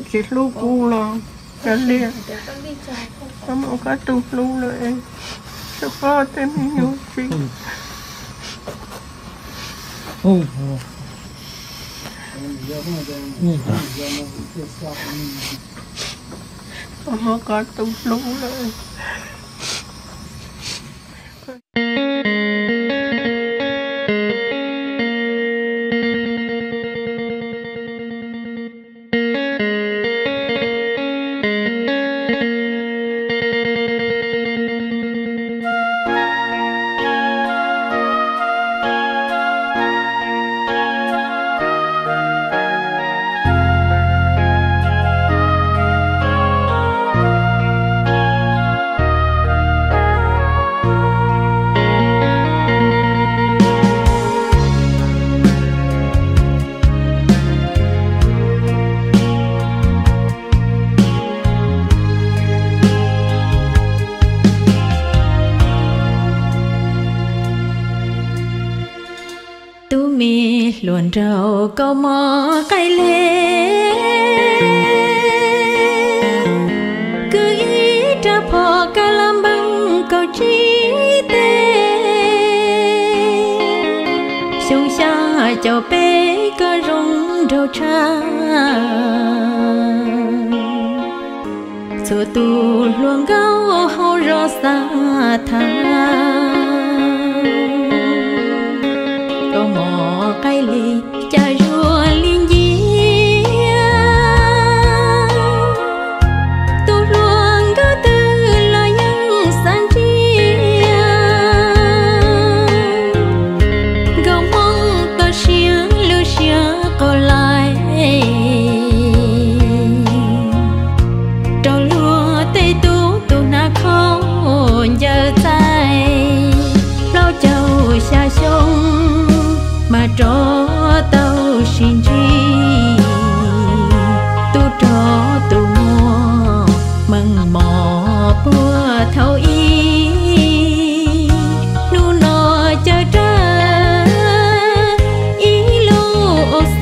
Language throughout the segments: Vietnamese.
chỉ lu cu lo cái liền không có cái tu luเลยcho có thêm nhiều chuyện không có tu luเลย luồn rau câu mò cây lê cứ ý ra phò ca làm bằng câu chi tê sung xa cho bé cơ rung rau cha số tu luồng gấu hao rò xa tha câu mò cây lì cha rùa liên dĩa tu luồng gấu tư là những san chia gấu mong ta xiang lưu xia câu lại trâu lúa tây tu tu na khâu giờ tay lao châu xa sông mà cho tao xin chi tu cho tu mua mừng mò bữa thâu y nu nọ chờ ra ý lu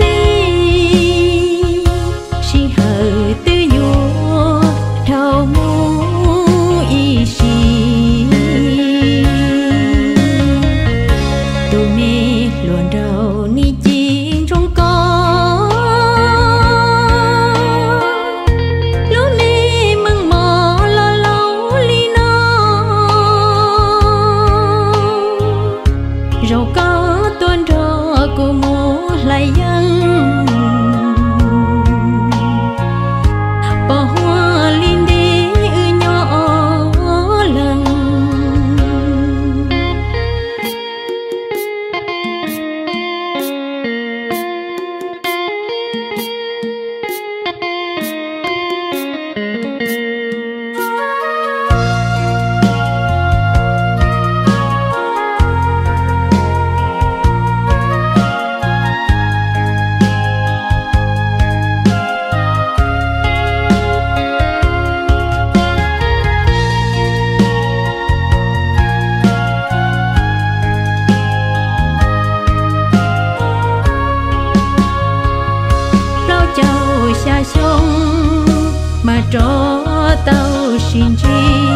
si hờ tư nhu thâu mu y si tu mê luồn đầu ni chín trong có lúa mê măng mò lo lâu li no rau có tuôn rò của mù lại dân bỏ hoa linh đi nhỏ lần xa sông mà cho tao xin chi